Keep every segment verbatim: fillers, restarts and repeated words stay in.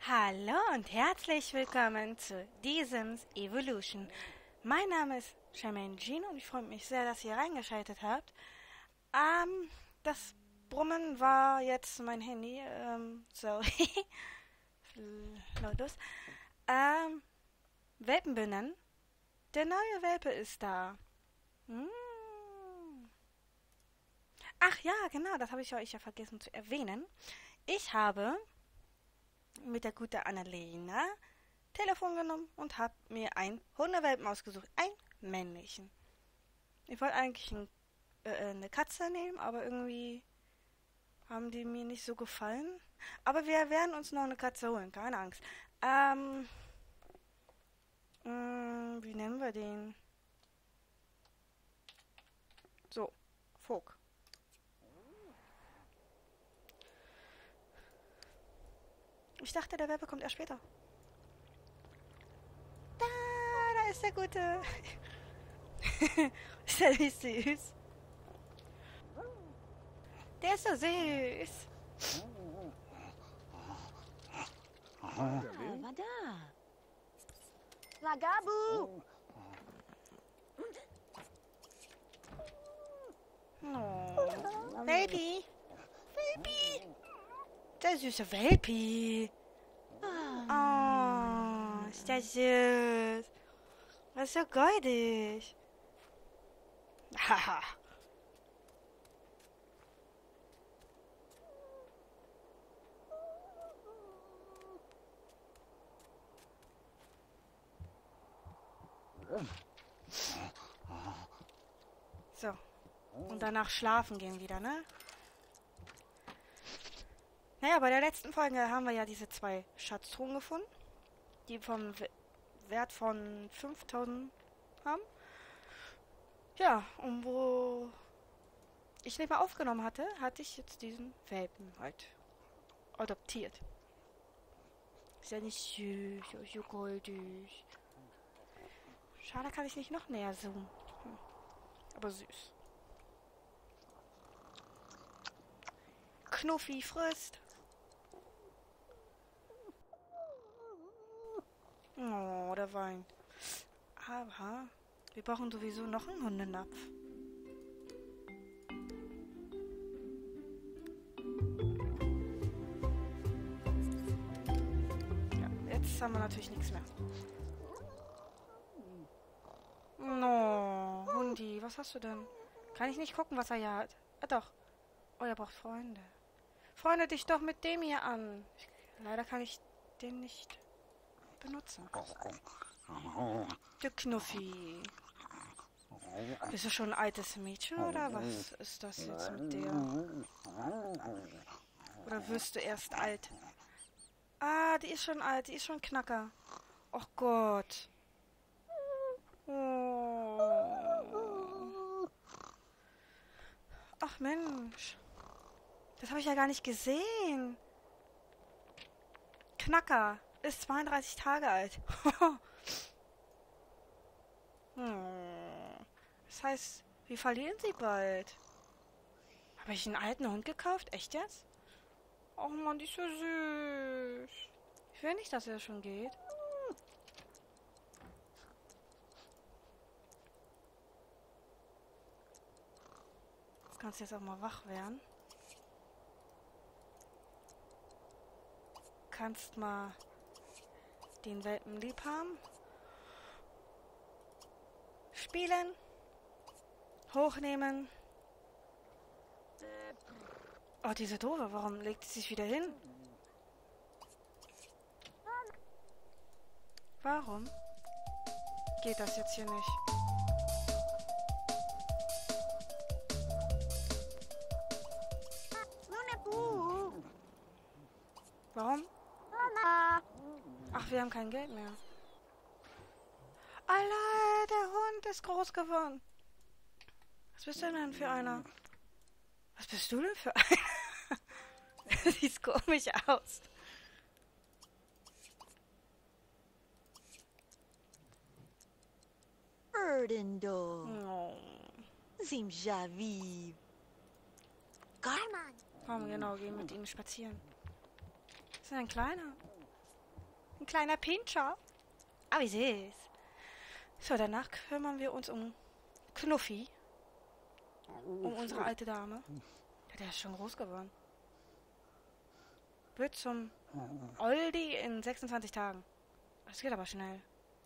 Hallo und herzlich willkommen zu The Sims Evolution. Mein Name ist Charmaine Jean und ich freue mich sehr, dass ihr reingeschaltet habt. Ähm, das Brummen war jetzt mein Handy, ähm, so, lautlos. Ähm, Welpen benennen. Der neue Welpe ist da. Hm. Ach ja, genau, das habe ich euch ja vergessen zu erwähnen. Ich habe mit der guten Annalena Telefon genommen und habe mir einen Hundewelpen ausgesucht. Einen männlichen. Ich wollte eigentlich ein, äh, eine Katze nehmen, aber irgendwie haben die mir nicht so gefallen. Aber wir werden uns noch eine Katze holen, keine Angst. Ähm, mh, wie nennen wir den? So, Vogue. Ich dachte, der Welpe kommt erst später. Da, da ist der Gute. Ist der nicht süß? Der ist so süß. Ah, war da. Lagabu! Oh, Welpi. Welpi. Der süße Welpi. Oh, ist der süß. Was so goldig. Haha. So. Und danach schlafen gehen wieder, ne? Naja, bei der letzten Folge haben wir ja diese zwei Schatztruhen gefunden, die vom Wert von fünftausend haben. Ja, und wo ich nicht mehr aufgenommen hatte, hatte ich jetzt diesen Welpen halt adoptiert. Ist ja nicht süß, so goldig. Schade, kann ich nicht noch näher zoomen. Hm. Aber süß. Knuffi frisst. Oh, der weint. Aber wir brauchen sowieso noch einen Hundenapf. Ja, jetzt haben wir natürlich nichts mehr. No, Hundi, was hast du denn? Kann ich nicht gucken, was er hier hat? Ah, doch. Oh, er braucht Freunde. Freunde dich doch mit dem hier an. Ich, leider kann ich den nicht benutzen. Du Knuffi. Bist du schon ein altes Mädchen oder was ist das jetzt mit dir? Oder wirst du erst alt? Ah, die ist schon alt, die ist schon Knacker. Och Gott. Oh. Ach Mensch. Das habe ich ja gar nicht gesehen. Knacker. Ist zweiunddreißig Tage alt. hm. Das heißt, wir verlieren sie bald. Habe ich einen alten Hund gekauft? Echt jetzt? Oh Mann, die ist so süß. Ich will nicht, dass er schon geht. Jetzt kannst du jetzt auch mal wach werden. Kannst mal den Welpen lieb haben. Spielen. Hochnehmen. Oh, diese Doofe, warum legt sie sich wieder hin? Warum geht das jetzt hier nicht? Warum? Ach, wir haben kein Geld mehr. Alter, der Hund ist groß geworden. Was bist du denn für einer? Was bist du denn für einer? Sieht komisch aus. Erdendo. Oh. Simja vive. Garman! Komm, genau, gehen mit ihnen spazieren. Ist er ein kleiner? Ein kleiner Pinscher. Ah, wie süß. So, danach kümmern wir uns um Knuffi. Um unsere alte Dame. Ja, der ist schon groß geworden. Wird zum Oldie in sechsundzwanzig Tagen. Das geht aber schnell.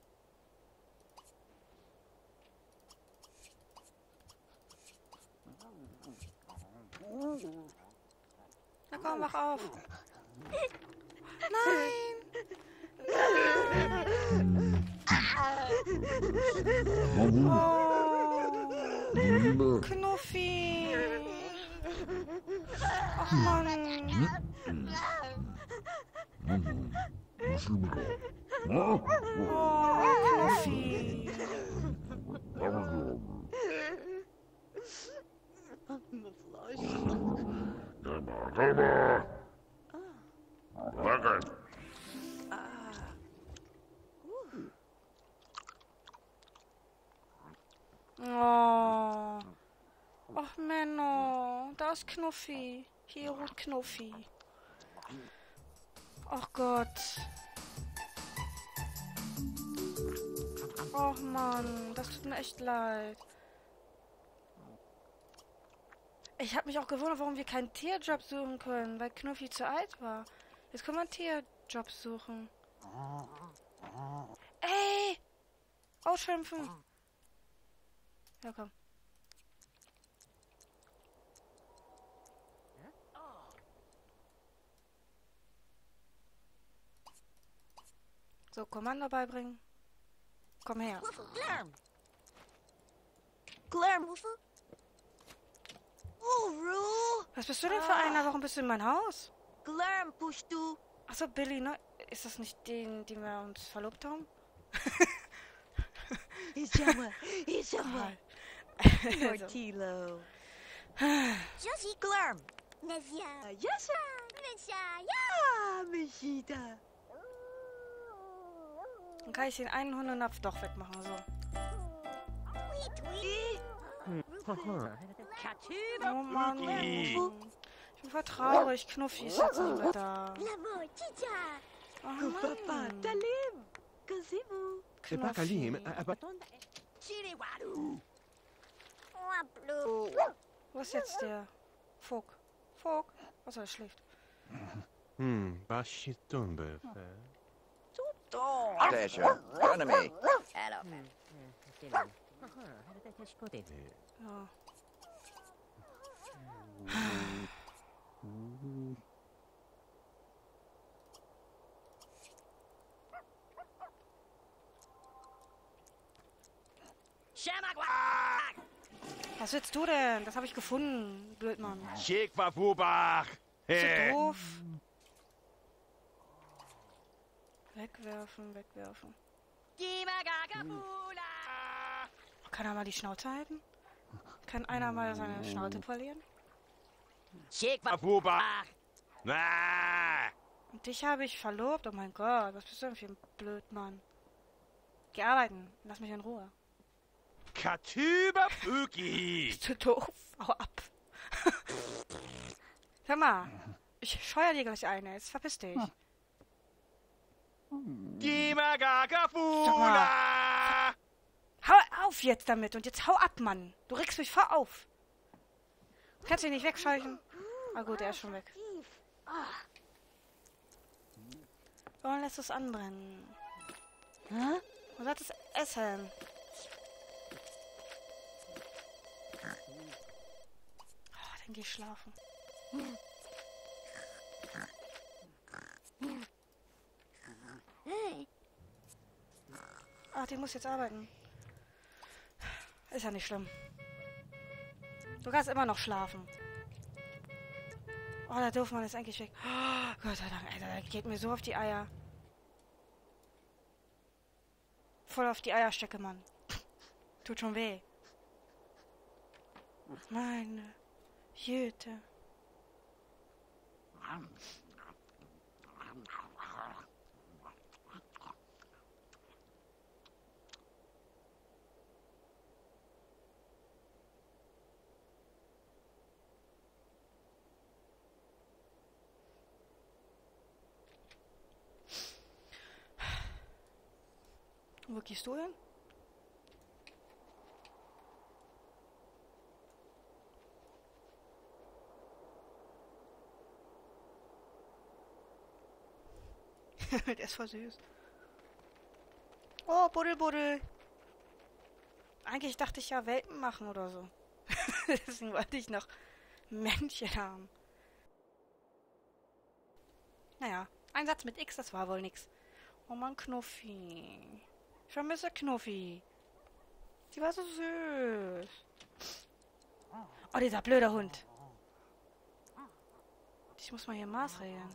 Na komm, wach auf. Nein! Oh, Knuffi! Ach Mann! Oh, Knuffi! Oh. Ach, Menno. Da ist Knuffi. Hier ruht Knuffi. Ach Gott. Ach Mann, das tut mir echt leid. Ich habe mich auch gewundert, warum wir keinen Tierjob suchen können, weil Knuffi zu alt war. Jetzt können wir einen Tierjob suchen. Ey! Ausschimpfen! Ja, komm. So, Kommando beibringen. Komm her. Glarm. Glarm. Oh, Ru. Was bist du denn für einer? Warum bist du in mein Haus? Glarm, push du. Achso, Billy, ne? Ist das nicht den, den wir uns verlobt haben? Isama. Isama. Also. Mortilo. Josie Glarm. Nesia. Yasa. Nesia. Ja, Mishita. Dann kann ich den einen Hundenapf doch wegmachen, so. Oh Mann. Ich bin voll traurig. Knuffi ist jetzt nicht mehr da. Oh Mann. Knuffi. Wo ist jetzt der Fog? Fog? Achso, er schläft. Hm, Bashitun befe. Station. Enemy. Ja. Was willst du denn? Das habe ich gefunden, Blödmann. Schick war Fubach. Bist du doof? Wegwerfen, wegwerfen. Kann er mal die Schnauze halten? Kann einer mal seine Schnauze verlieren? Schick war Fubach. Na. Und dich habe ich verlobt? Oh mein Gott, was bist du denn für ein Blödmann? Geh arbeiten, lass mich in Ruhe. Katüber Füki. Bist du doof? Hau ab. Hör mal, ich scheuer dir gleich eine, jetzt verpiss dich. Gimagagafula. Hau auf jetzt damit und jetzt hau ab, Mann. Du regst mich voll auf. Kannst du ihn nicht wegscheuchen? Ah gut, er ist schon weg. Warum lässt du es anbrennen? Hä? Man sollte es essen. Oh, dann geh ich schlafen. Ach, die muss jetzt arbeiten. Ist ja nicht schlimm. Du kannst immer noch schlafen. Oh, der Doofmann ist eigentlich weg. Oh, Gott sei Dank, Alter, der geht mir so auf die Eier. Voll auf die Eierstöcke, Mann. Tut schon weh. Meine Jüte. Wo gehst du hin? Der ist voll süß. Oh, Buddel, Buddel. Eigentlich dachte ich ja Welpen machen oder so. Deswegen wollte ich noch Männchen haben. Naja, ein Satz mit X, das war wohl nix. Oh Mann, Knuffi. Ich vermisse Knuffi. Sie war so süß. Oh, dieser blöde Hund. Ich muss mal hier maßregeln.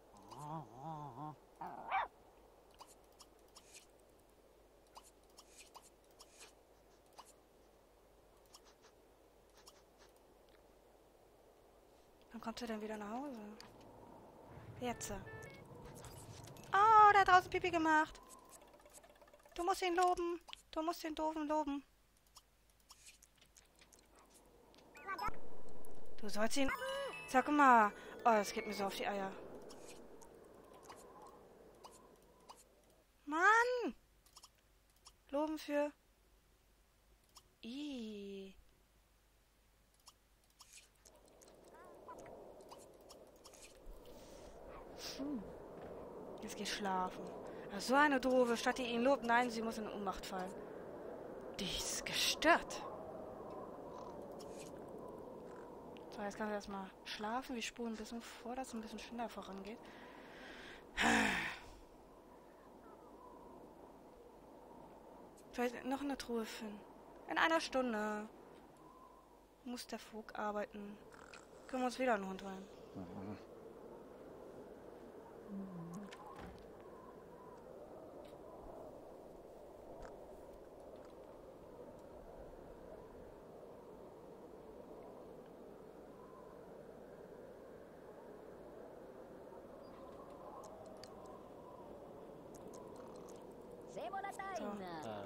Wann kommt sie denn wieder nach Hause? Jetzt. Oh, der hat draußen Pipi gemacht. Du musst ihn loben. Du musst den Doofen loben. Du sollst ihn... Sag mal. Oh, das geht mir so auf die Eier. Mann! Loben für... Ih. Jetzt geh schlafen. Ach, so eine doofe, statt die ihn lobt. Nein, sie muss in Ohnmacht fallen. Die ist gestört. So, jetzt kann sie erstmal schlafen. Wir spulen ein bisschen vor, dass es ein bisschen schneller vorangeht. Vielleicht noch eine Truhe finden. In einer Stunde muss der Vogt arbeiten. Können wir uns wieder einen Hund holen. So.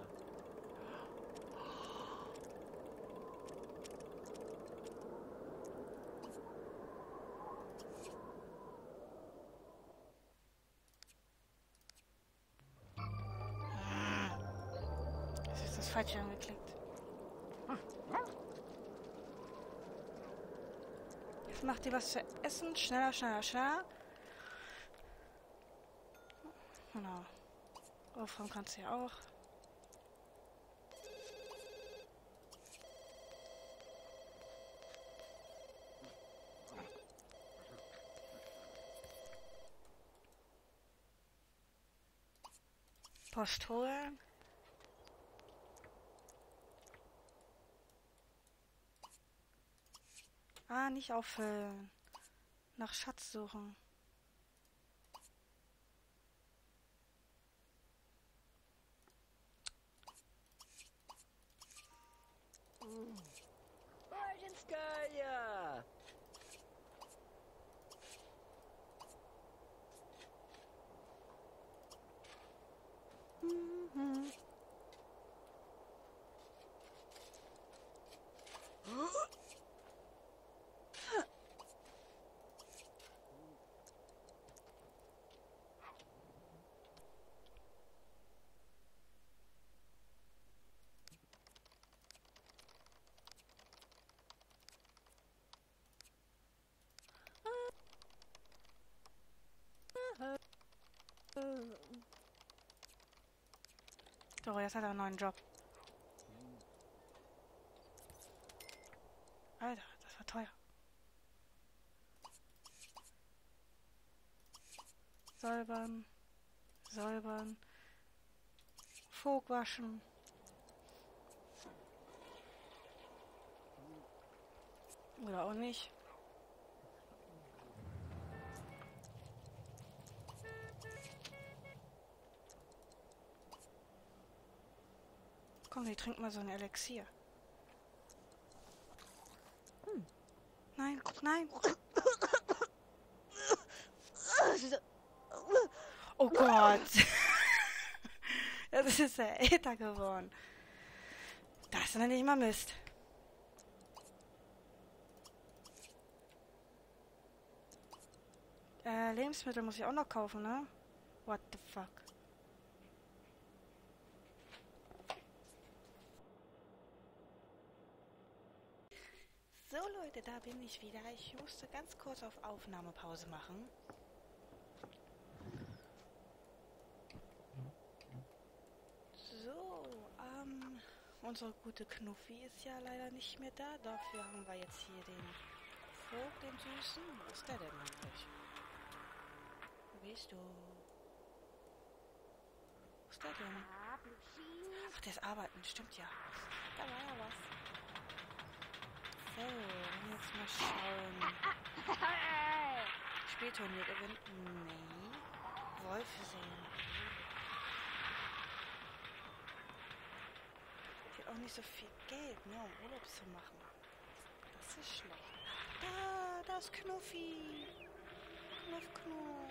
Das ist das Falsche angeklickt. Jetzt macht ihr was zu essen. Schneller, schneller, schneller. Genau. Aufräumen kannst du ja auch. Post holen. Ah, nicht auffüllen. Nach Schatz suchen. Bargenskaya! Mhm. So, jetzt hat er einen neuen Job. Alter, das war teuer. Säubern. Säubern. Vogt waschen. Oder auch nicht. Komm, wir trinken mal so ein Elixier. Hm. Nein, nein. Oh Gott. Das ist ja älter geworden. Das nenne ich mal Mist. Äh, Lebensmittel muss ich auch noch kaufen, ne? What the fuck? So Leute, da bin ich wieder. Ich musste ganz kurz auf Aufnahmepause machen. So, ähm, unsere gute Knuffi ist ja leider nicht mehr da. Dafür haben wir jetzt hier den Vogt, den Süßen. Wo ist der denn eigentlich? Wo bist du? Wo ist der denn? Ach, der ist arbeiten, stimmt ja. Da war ja was. So, jetzt mal schauen. Spielturnier gewinnen? Nee. Wolfe sehen. Ich habe auch nicht so viel Geld, ne, um Urlaub zu machen. Das ist schlecht. Da, da ist Knuffi. Knuff, Knuff.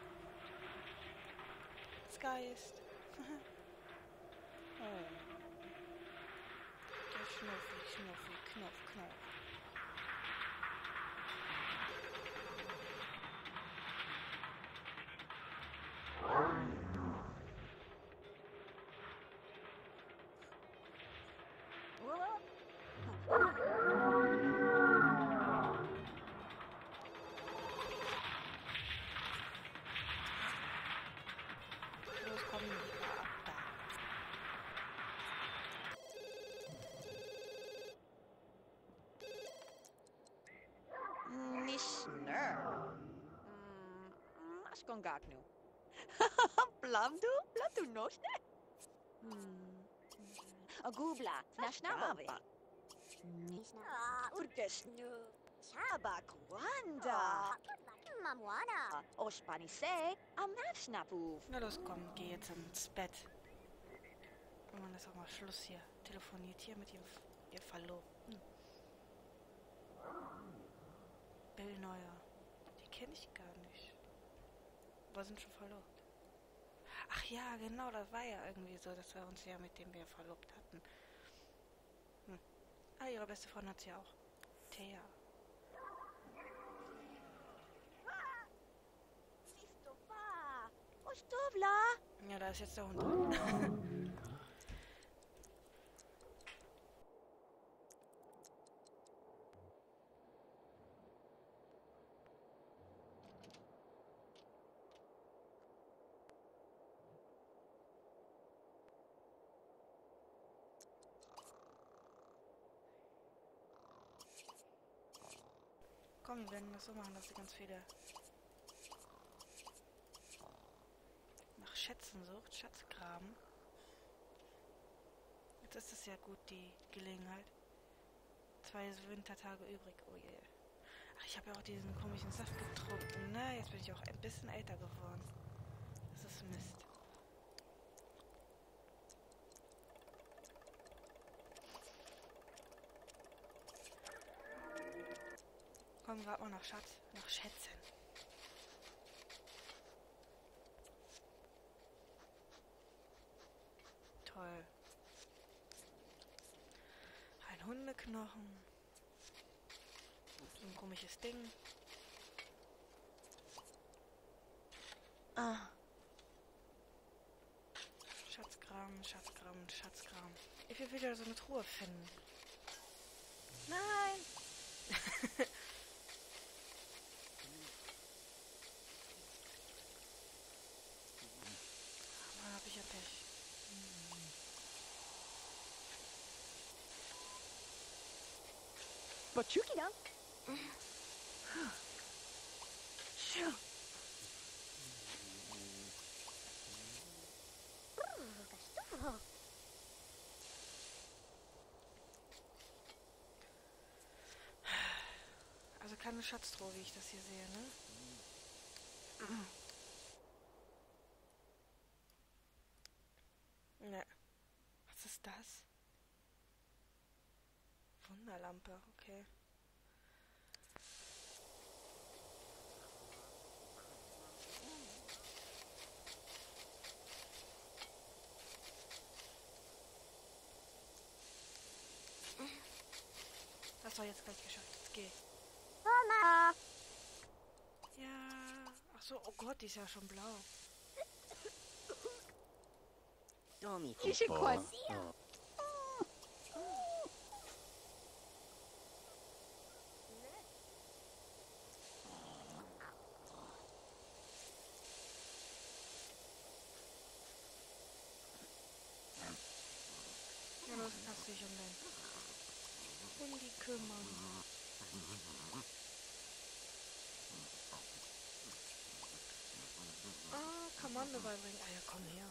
Das Geist. Oh. Der Schnuffi, Schnuffi, Knuff, Knuff. Los, komm, ab da. Nicht nö. Mas kon gak nu. Blam du? Blam du nog ne? Agubla, na snabavi. Urkes nu. Chaba kwanda. Mamuana. Ospani se, am nafsnapu. Na los, komm, geh jetzt ins Bett. Oh Mann, ist auch mal Schluss hier. Telefoniert hier mit ihrem, ihr Verlobten. Bill Neuer. Die kenne ich gar nicht. Wir sind schon verlobt. Ach ja, genau, das war ja irgendwie so, dass wir uns ja mit dem wir verlobt hatten. Hm. Ah, ihre beste Freundin hat sie auch. Thea. Ostovla. Ja, da ist jetzt der Hund drin. Komm, wir werden das so machen, dass sie ganz viele nach Schätzen sucht, Schatzgraben. Jetzt ist es ja gut, die Gelegenheit. Zwei Wintertage übrig, oh je. Ach, ich habe ja auch diesen komischen Saft getrunken, ne? Jetzt bin ich auch ein bisschen älter geworden. Das ist Mist. Komm gerade mal nach Schatz, nach Schätzen. Toll. Ein Hundeknochen. So ein komisches Ding. Ah. Schatzkram, Schatzkram, Schatzkram. Ich will wieder so eine Truhe finden. Nein! Mann, hab ich ja Pech. Bachuki dan? Also keine Schatztruhe, wie ich das hier sehe, ne? Ne. Was ist das? Wunderlampe, okay. Hast du jetzt gleich geschafft. Jetzt geh. Mama! Ja. Ach so, oh Gott, die ist ja schon blau. You should quite. Mann. Ah, Kommando beibringen. Ah ja, komm her.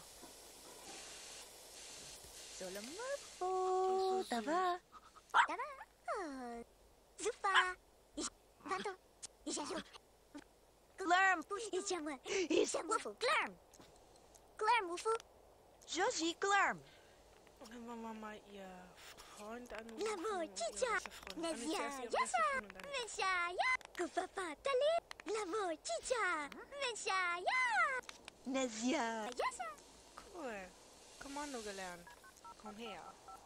Solomorpho. Die ist so Dava. Dava. Oh, super. Ich, Vanto. Ich, also, Glurm. ich, jammer. Ich, Wuffel. Glurm. Glurm, Wuffel. Joji Glurm. Und dann wollen wir mal ihr Freund anrufen. Lavo, und ihre Chicha. beste Freundin. Ah, nicht Nazia, zuerst ihre beste Yasa. Freundin und dann- Vesha, ja. Kupapa, Tali. Lavo, Chicha. Vesha, ja. Nazia. Yasa. Cool. Kommando gelernt. Komm her.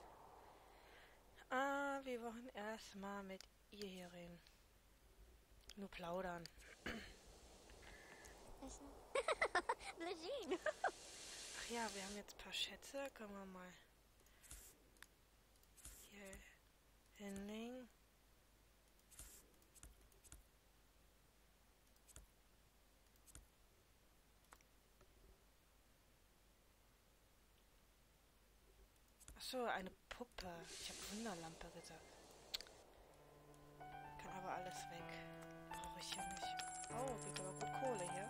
Ah, wir wollen erstmal mit ihr hier reden. Nur plaudern. Blajin. Ach ja, wir haben jetzt ein paar Schätze. Können wir mal hier hinlegen. Achso, eine Puppe. Ich habe Wunderlampe gesagt. Kann aber alles weg. Brauche ich hier nicht. Oh, gibt aber gut Kohle hier.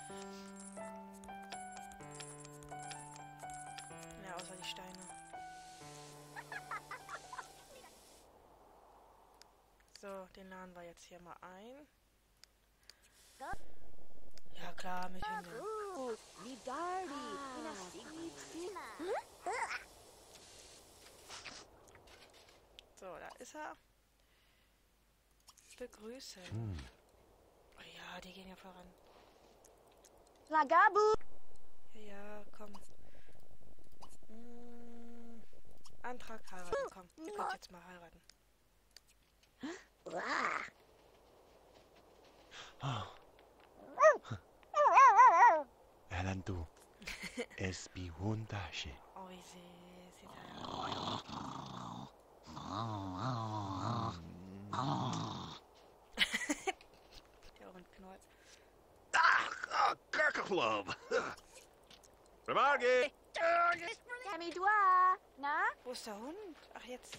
Ja, außer die Steine. So, den laden wir jetzt hier mal ein. Ja klar, mit Hündin. Oh, Lidardi. Inasigi. So, da ist er. Begrüßen. Oh ja, die gehen ja voran. Lagabu. Ja, ja, komm. Mm, Antrag heiraten, komm. Ihr könnt jetzt mal heiraten. Alan, du. Es wie wunderschön. Oh, wie süß. Ist er. Der Hund knurrt. Ah, Kakkerklub. Remarque. Kami dua. Na? Wo ist der Hund? Ach, jetzt.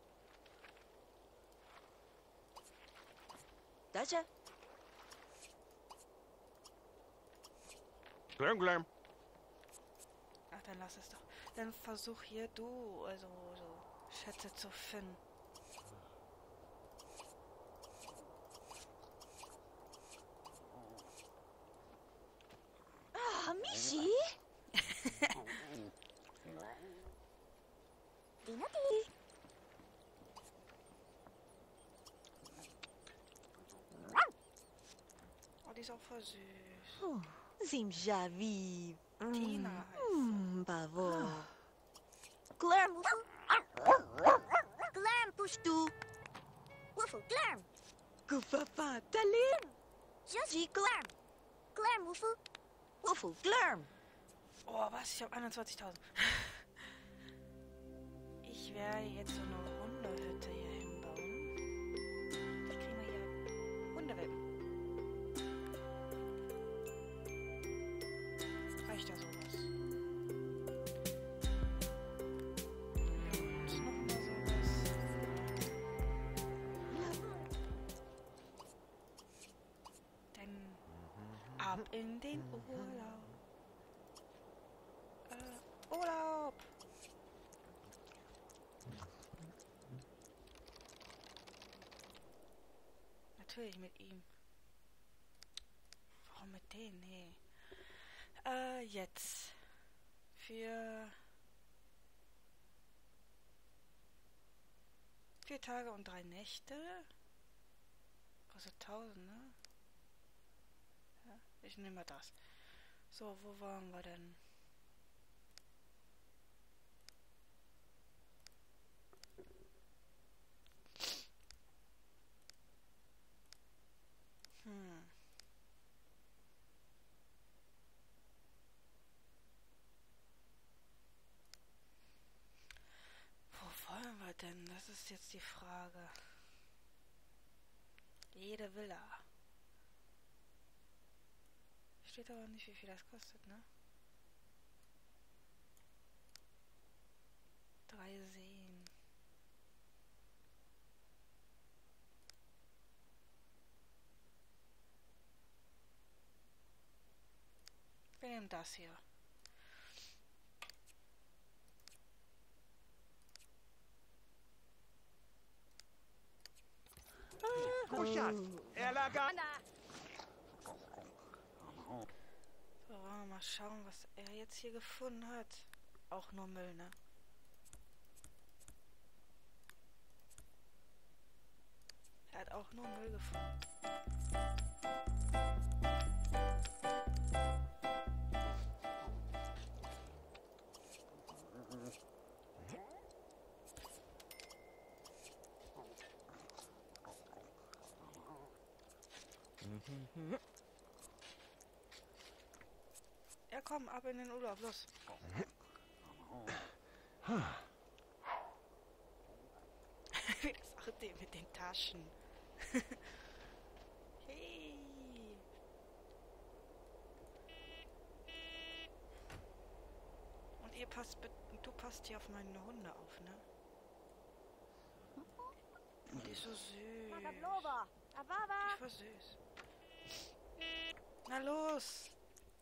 Daja. Glum, glum. Ach, dann lass es doch. Dann versuch hier du, also so Schätze zu finden. Ah, Michi. Dinati. Oh, die ist auch voll süß. Oh, Zimjavi. Tina heißt Hmm, bavo. Glurm. Glurm, Pushtu. Wuffel, Glurm. Gupapa. Talim. Joji, Glurm. Glurm, Wuffel. Wuffel. Glurm. Oh, was? Ich habe einundzwanzigtausend. Ich werde jetzt so eine Hundehütte hier hinbauen. Die kriegen wir hier Hundewelpen. Reicht da sowas? Und nochmal sowas. Dann ab in den Urlaub. Äh, Urlaub! Natürlich mit ihm. Warum mit denen? Nee. Äh, jetzt. Für vier Tage und drei Nächte. Kostet tausend, ne? Ja, ich nehme mal das. So, wo waren wir denn? Hm. Wo wollen wir denn? Das ist jetzt die Frage. Jede Villa. Steht aber nicht, wie viel das kostet, ne? Drei Seen. nehmen das hier. Kushat. Elaga. So, mal schauen, was er jetzt hier gefunden hat. Auch nur Müll, ne? Er hat auch nur Müll gefunden. Ja, komm, ab in den Urlaub, los. Wie das auch den mit den Taschen. Hey. Und ihr passt, du passt hier auf meine Hunde auf, ne? Die ist so süß. Die war süß. Na los!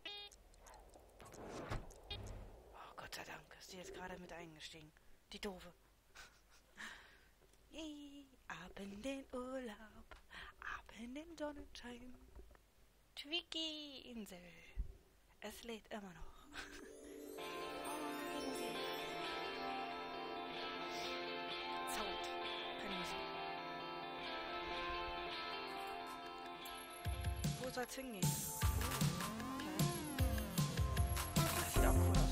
Oh, Gott sei Dank ist die jetzt gerade mit eingestiegen. Die Doofe. Yay, ab in den Urlaub, ab in den Sonnenschein. Twiki-Insel. Es lädt immer noch. Zaubert. Keine Musik. Wo soll's hingehen? Okay. Das sieht auch cool aus.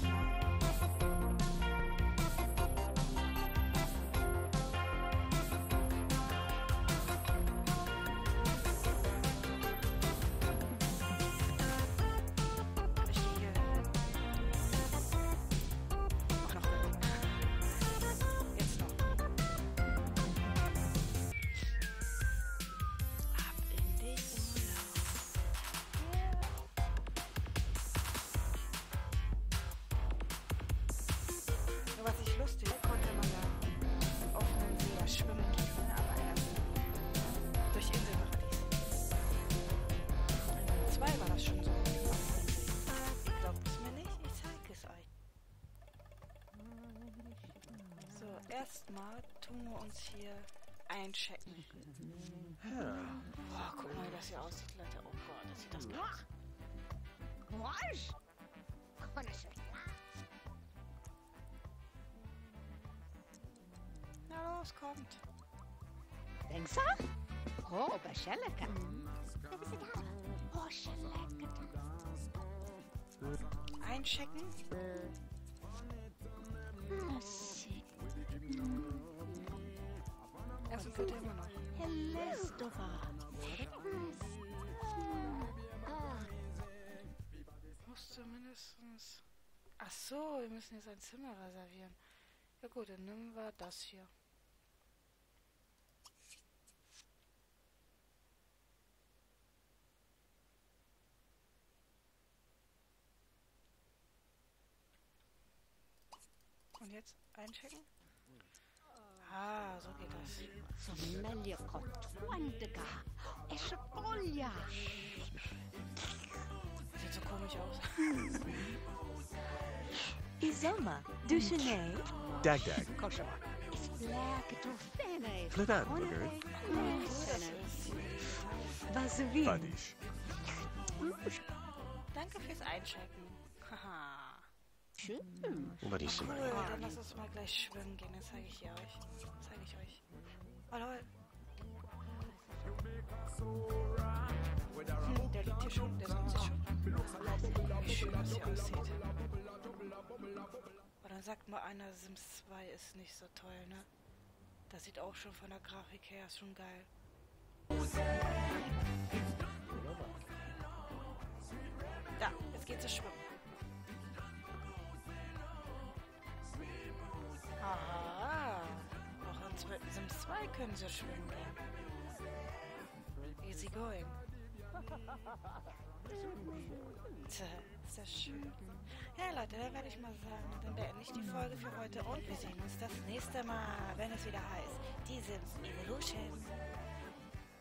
Was ich lustig konnte man da im offenen See ja schwimmen gehen, ne? Aber erst durch Inselparadies. In zwei war das schon so. Ihr glaubt es mir nicht, ich zeige es euch. So, erstmal tun wir uns hier einchecken. Boah, guck mal, wie das hier aussieht, Leute. Oh Gott, das sieht das aus. Na los, kommt. Denkst du? Oh, بشلكة. Oh, شلكة. Einchecken. Essen wird immer noch. Musste mindestens... Ach so, wir müssen jetzt ein Zimmer reservieren. Ja gut, dann nehmen wir das hier. Und jetzt einchecken? Ah, so geht das. Sieht so komisch aus. Izoma, douchenez. Dag dag. Flidan, booger. Was wie? Fadish. Danke fürs Einchecken. Haha. Fadish Cool, mal. dann lass uns mal gleich schwimmen gehen. Das zeige ich hier euch. Zeige ich euch. Oh lol. Hm, der liegt hier schon. Der sitzt hier schon. Wie schön das hier aussieht. Aber dann sagt mal einer, Sims zwei ist nicht so toll, ne? Das sieht auch schon von der Grafik her schon geil. Da, jetzt geht's zu schwimmen. Aha, auch in Sims zwei können sie schwimmen gehen. Easy going. Tja, ist das schön. Ja Leute, dann werde ich mal sagen, dann beende ich die Folge für heute und wir sehen uns das nächste Mal, wenn es wieder heißt, die Sims Evolution.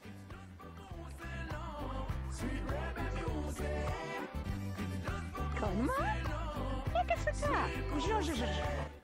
Cool. Ano? Teka, saka. Ujo, ujo, ujo.